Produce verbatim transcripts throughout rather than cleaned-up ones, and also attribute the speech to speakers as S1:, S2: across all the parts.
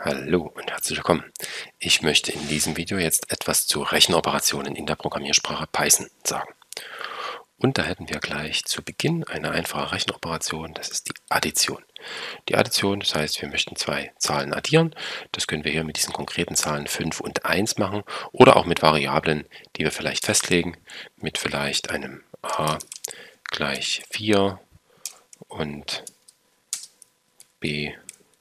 S1: Hallo und herzlich willkommen. Ich möchte in diesem Video jetzt etwas zu Rechenoperationen in der Programmiersprache Python sagen. Und da hätten wir gleich zu Beginn eine einfache Rechenoperation, das ist die Addition. Die Addition, das heißt, wir möchten zwei Zahlen addieren. Das können wir hier mit diesen konkreten Zahlen fünf und eins machen oder auch mit Variablen, die wir vielleicht festlegen, mit vielleicht einem a gleich vier und b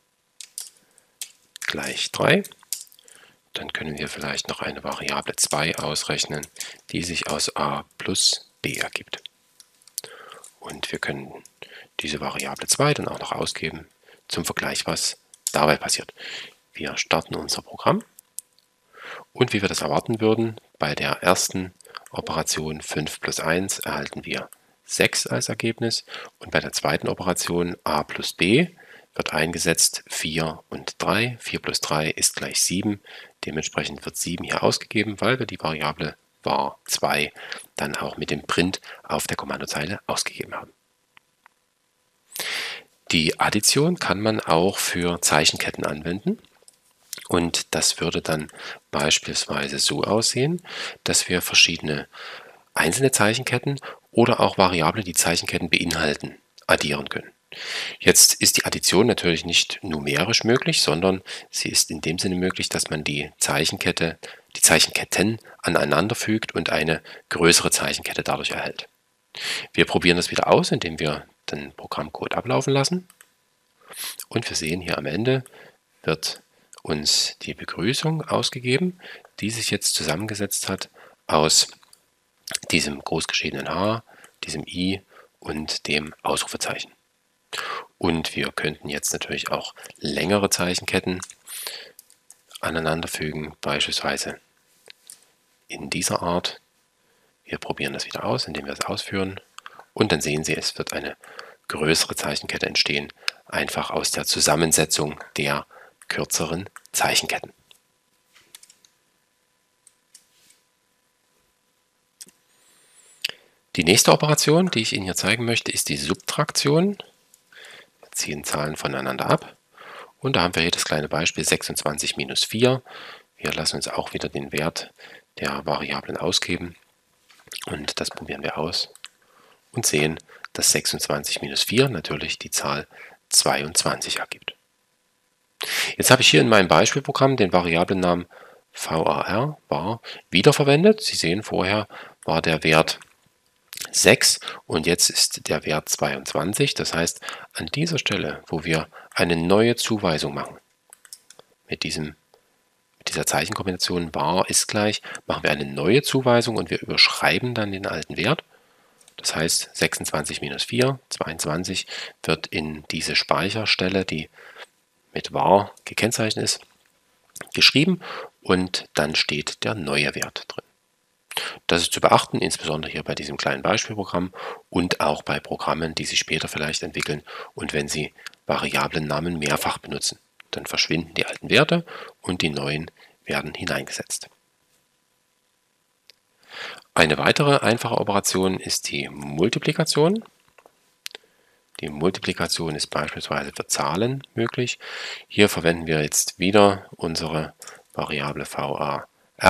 S1: gleich drei. Dann können wir vielleicht noch eine Variable zwei ausrechnen, die sich aus a plus b ergibt. Und wir können diese Variable zwei dann auch noch ausgeben zum Vergleich, was dabei passiert. Wir starten unser Programm und wie wir das erwarten würden, bei der ersten Operation fünf plus eins erhalten wir sechs als Ergebnis und bei der zweiten Operation a plus b wird eingesetzt vier und drei. vier plus drei ist gleich sieben. Dementsprechend wird sieben hier ausgegeben, weil wir die Variable var zwei dann auch mit dem Print auf der Kommandozeile ausgegeben haben. Die Addition kann man auch für Zeichenketten anwenden. Und das würde dann beispielsweise so aussehen, dass wir verschiedene einzelne Zeichenketten oder auch Variablen, die Zeichenketten beinhalten, addieren können. Jetzt ist die Addition natürlich nicht numerisch möglich, sondern sie ist in dem Sinne möglich, dass man die Zeichenkette, die Zeichenketten aneinander fügt und eine größere Zeichenkette dadurch erhält. Wir probieren das wieder aus, indem wir den Programmcode ablaufen lassen. Und wir sehen hier am Ende wird uns die Begrüßung ausgegeben, die sich jetzt zusammengesetzt hat aus diesem großgeschriebenen H, diesem I und dem Ausrufezeichen. Und wir könnten jetzt natürlich auch längere Zeichenketten aneinanderfügen, beispielsweise in dieser Art. Wir probieren das wieder aus, indem wir es ausführen. Und dann sehen Sie, es wird eine größere Zeichenkette entstehen, einfach aus der Zusammensetzung der kürzeren Zeichenketten. Die nächste Operation, die ich Ihnen hier zeigen möchte, ist die Subtraktion. Wir ziehen Zahlen voneinander ab und da haben wir hier das kleine Beispiel sechsundzwanzig minus vier. Wir lassen uns auch wieder den Wert der Variablen ausgeben und das probieren wir aus und sehen, dass sechsundzwanzig minus vier natürlich die Zahl zweiundzwanzig ergibt. Jetzt habe ich hier in meinem Beispielprogramm den Variablennamen var, var, wiederverwendet. Sie sehen, vorher war der Wert sechs und jetzt ist der Wert zweiundzwanzig. Das heißt, an dieser Stelle, wo wir eine neue Zuweisung machen, mit, diesem, mit dieser Zeichenkombination var ist gleich, machen wir eine neue Zuweisung und wir überschreiben dann den alten Wert. Das heißt, sechsundzwanzig minus vier, zweiundzwanzig, wird in diese Speicherstelle, die mit var gekennzeichnet ist, geschrieben und dann steht der neue Wert drin. Das ist zu beachten, insbesondere hier bei diesem kleinen Beispielprogramm und auch bei Programmen, die Sie später vielleicht entwickeln und wenn Sie Variablennamen mehrfach benutzen. Dann verschwinden die alten Werte und die neuen werden hineingesetzt. Eine weitere einfache Operation ist die Multiplikation. Die Multiplikation ist beispielsweise für Zahlen möglich. Hier verwenden wir jetzt wieder unsere Variable var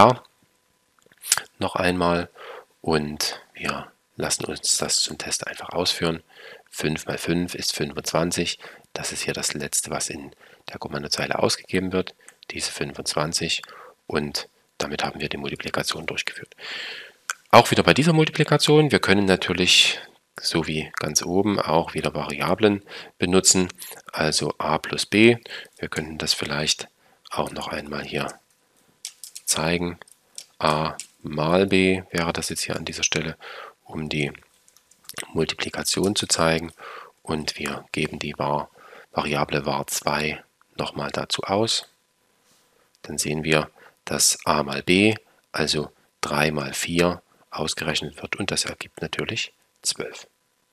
S1: noch einmal und wir lassen uns das zum Test einfach ausführen. fünf mal fünf ist fünfundzwanzig. Das ist hier das letzte, was in der Kommandozeile ausgegeben wird, diese fünfundzwanzig, und damit haben wir die Multiplikation durchgeführt. Auch wieder bei dieser Multiplikation, wir können natürlich so wie ganz oben auch wieder Variablen benutzen, also a plus b. Wir könnten das vielleicht auch noch einmal hier zeigen. A mal b wäre das jetzt hier an dieser Stelle, um die Multiplikation zu zeigen. Und wir geben die var, Variable var zwei nochmal dazu aus. Dann sehen wir, dass a mal b, also drei mal vier, ausgerechnet wird und das ergibt natürlich zwölf.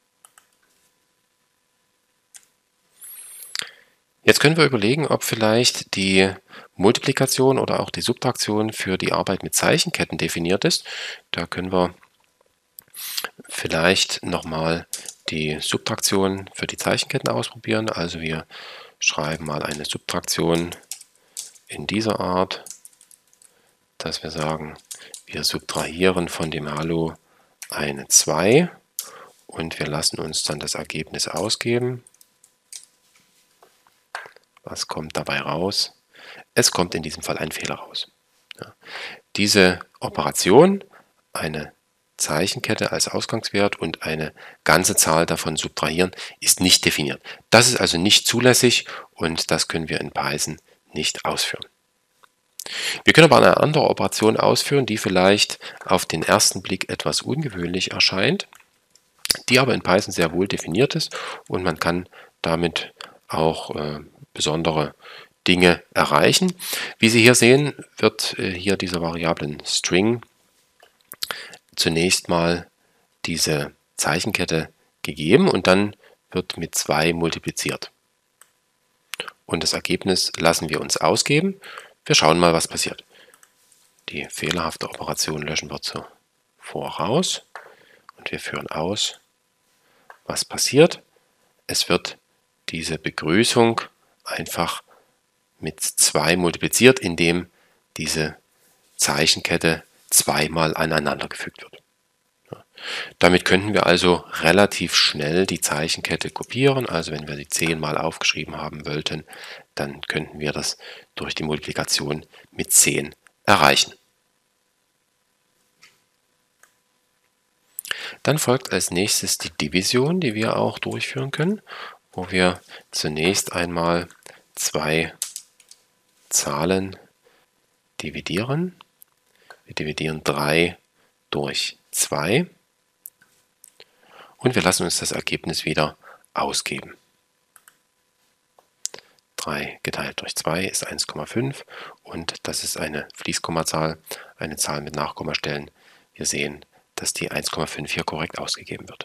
S1: Jetzt können wir überlegen, ob vielleicht die Multiplikation oder auch die Subtraktion für die Arbeit mit Zeichenketten definiert ist. Da können wir vielleicht nochmal die Subtraktion für die Zeichenketten ausprobieren. Also wir schreiben mal eine Subtraktion in dieser Art, dass wir sagen, wir subtrahieren von dem Hallo eine zwei und wir lassen uns dann das Ergebnis ausgeben. Was kommt dabei raus? Es kommt in diesem Fall ein Fehler raus. Ja. Diese Operation, eine Zeichenkette als Ausgangswert und eine ganze Zahl davon subtrahieren, ist nicht definiert. Das ist also nicht zulässig und das können wir in Python nicht ausführen. Wir können aber eine andere Operation ausführen, die vielleicht auf den ersten Blick etwas ungewöhnlich erscheint, die aber in Python sehr wohl definiert ist und man kann damit auch äh, besondere Dinge erreichen. Wie Sie hier sehen, wird äh, hier dieser Variablen String zunächst mal diese Zeichenkette gegeben und dann wird mit zwei multipliziert. Und das Ergebnis lassen wir uns ausgeben. Wir schauen mal, was passiert. Die fehlerhafte Operation löschen wir zuvor raus und wir führen aus. Was passiert? Es wird diese Begrüßung einfach mit zwei multipliziert, indem diese Zeichenkette zweimal aneinandergefügt wird. Ja. Damit könnten wir also relativ schnell die Zeichenkette kopieren. Also wenn wir sie zehnmal aufgeschrieben haben wollten, dann könnten wir das durch die Multiplikation mit zehn erreichen. Dann folgt als nächstes die Division, die wir auch durchführen können, wo wir zunächst einmal zwei Zahlen dividieren. Wir dividieren drei durch zwei und wir lassen uns das Ergebnis wieder ausgeben. drei geteilt durch zwei ist eins Komma fünf und das ist eine Fließkommazahl, eine Zahl mit Nachkommastellen. Wir sehen, dass die eins Komma fünf hier korrekt ausgegeben wird.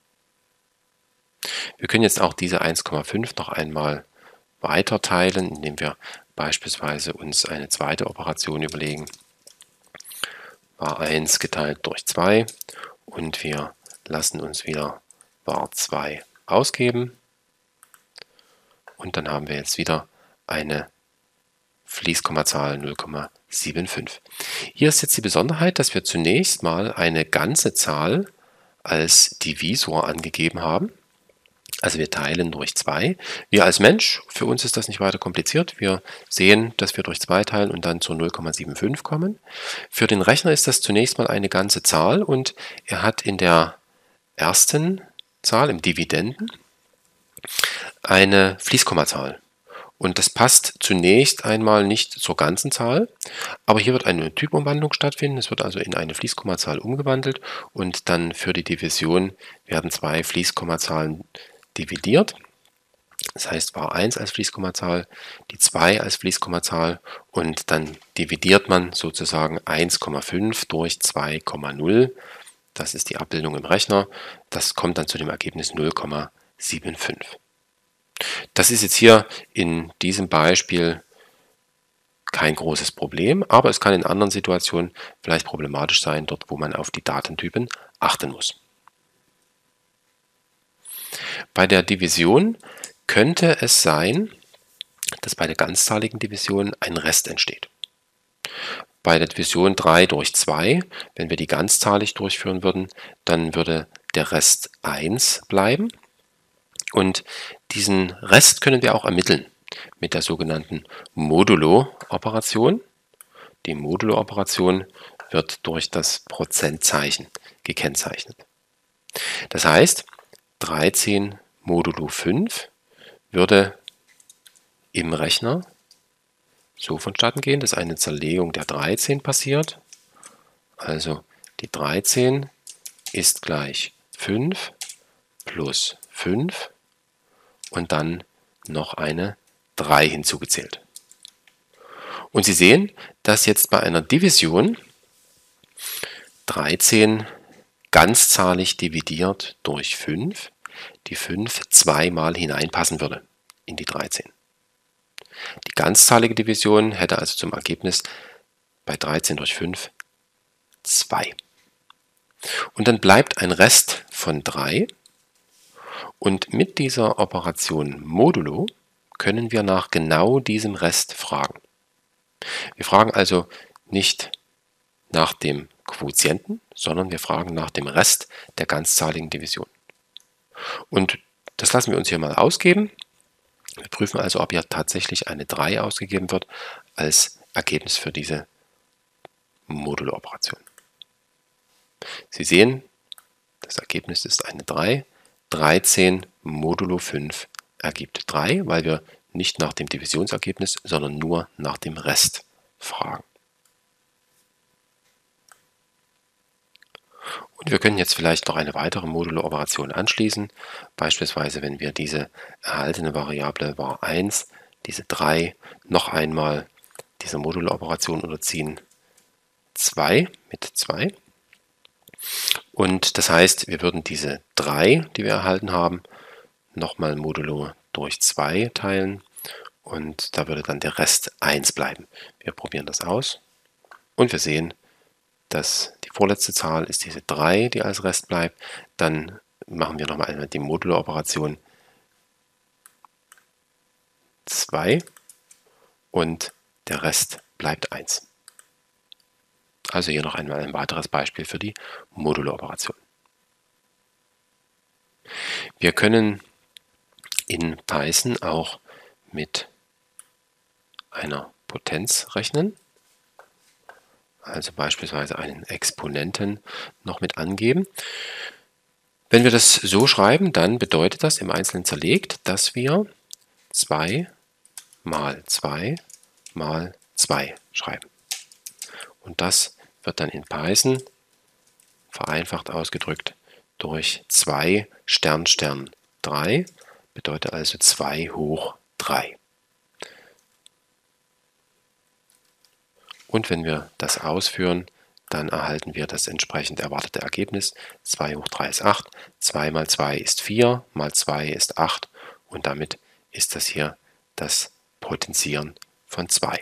S1: Wir können jetzt auch diese eins Komma fünf noch einmal weiter teilen, indem wir beispielsweise uns eine zweite Operation überlegen. var eins geteilt durch zwei und wir lassen uns wieder var zwei ausgeben. Und dann haben wir jetzt wieder eine Fließkommazahl null Komma fünfundsiebzig. Hier ist jetzt die Besonderheit, dass wir zunächst mal eine ganze Zahl als Divisor angegeben haben. Also wir teilen durch zwei. Wir als Mensch, für uns ist das nicht weiter kompliziert. Wir sehen, dass wir durch zwei teilen und dann zu null Komma fünfundsiebzig kommen. Für den Rechner ist das zunächst mal eine ganze Zahl und er hat in der ersten Zahl, im Dividenden, eine Fließkommazahl. Und das passt zunächst einmal nicht zur ganzen Zahl, aber hier wird eine Typumwandlung stattfinden. Es wird also in eine Fließkommazahl umgewandelt und dann für die Division werden zwei Fließkommazahlen dividiert. Das heißt var eins als Fließkommazahl, die zwei als Fließkommazahl und dann dividiert man sozusagen eins Komma fünf durch zwei Komma null. Das ist die Abbildung im Rechner. Das kommt dann zu dem Ergebnis null Komma fünfundsiebzig. Das ist jetzt hier in diesem Beispiel kein großes Problem, aber es kann in anderen Situationen vielleicht problematisch sein, dort wo man auf die Datentypen achten muss. Bei der Division könnte es sein, dass bei der ganzzahligen Division ein Rest entsteht. Bei der Division drei durch zwei, wenn wir die ganzzahlig durchführen würden, dann würde der Rest eins bleiben. Und diesen Rest können wir auch ermitteln mit der sogenannten Modulo-Operation. Die Modulo-Operation wird durch das Prozentzeichen gekennzeichnet. Das heißt, dreizehn modulo fünf würde im Rechner so vonstatten gehen, dass eine Zerlegung der dreizehn passiert. Also die dreizehn ist gleich fünf plus fünf und dann noch eine drei hinzugezählt. Und Sie sehen, dass jetzt bei einer Division dreizehn ganzzahlig dividiert durch fünf, die fünf zweimal hineinpassen würde in die dreizehn. Die ganzzahlige Division hätte also zum Ergebnis bei dreizehn durch fünf zwei. Und dann bleibt ein Rest von drei. Und mit dieser Operation Modulo können wir nach genau diesem Rest fragen. Wir fragen also nicht nach dem Quotienten, sondern wir fragen nach dem Rest der ganzzahligen Division. Und das lassen wir uns hier mal ausgeben. Wir prüfen also, ob hier tatsächlich eine drei ausgegeben wird als Ergebnis für diese Modulo-Operation. Sie sehen, das Ergebnis ist eine drei. dreizehn modulo fünf ergibt drei, weil wir nicht nach dem Divisionsergebnis, sondern nur nach dem Rest fragen. Und wir können jetzt vielleicht noch eine weitere Modulo-Operation anschließen. Beispielsweise, wenn wir diese erhaltene Variable var eins, diese drei, noch einmal dieser Modulo-Operation unterziehen, zwei mit zwei. Und das heißt, wir würden diese drei, die wir erhalten haben, nochmal modulo durch zwei teilen und da würde dann der Rest eins bleiben. Wir probieren das aus und wir sehen, dass die vorletzte Zahl ist diese drei, die als Rest bleibt. Dann machen wir nochmal einmal die Modulo-Operation zwei und der Rest bleibt eins. Also hier noch einmal ein weiteres Beispiel für die Modulo-Operation. Wir können in Python auch mit einer Potenz rechnen, also beispielsweise einen Exponenten noch mit angeben. Wenn wir das so schreiben, dann bedeutet das im Einzelnen zerlegt, dass wir zwei mal zwei mal zwei schreiben. Und das wird dann in Python vereinfacht ausgedrückt durch zwei Stern Stern drei, bedeutet also zwei hoch drei. Und wenn wir das ausführen, dann erhalten wir das entsprechend erwartete Ergebnis. zwei hoch drei ist acht, zwei mal zwei ist vier, mal zwei ist acht und damit ist das hier das Potenzieren von zwei.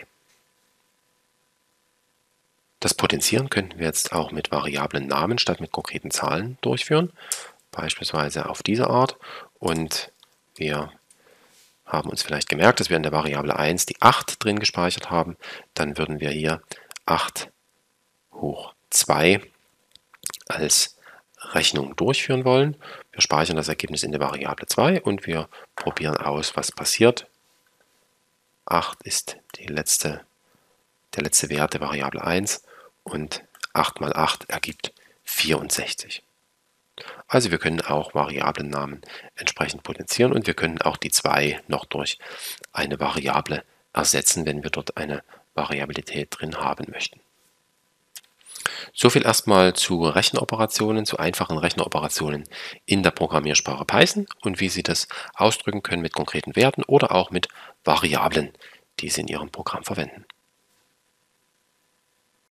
S1: Das Potenzieren könnten wir jetzt auch mit variablen Namen statt mit konkreten Zahlen durchführen, beispielsweise auf diese Art. Und wir haben uns vielleicht gemerkt, dass wir in der Variable eins die acht drin gespeichert haben. Dann würden wir hier acht hoch zwei als Rechnung durchführen wollen. Wir speichern das Ergebnis in der Variable zwei und wir probieren aus, was passiert. acht ist die letzte, der letzte Wert der Variable eins und acht mal acht ergibt vierundsechzig. Also wir können auch Variablennamen entsprechend potenzieren und wir können auch die zwei noch durch eine Variable ersetzen, wenn wir dort eine Variabilität drin haben möchten. Soviel erstmal zu Rechenoperationen, zu einfachen Rechenoperationen in der Programmiersprache Python und wie Sie das ausdrücken können mit konkreten Werten oder auch mit Variablen, die Sie in Ihrem Programm verwenden.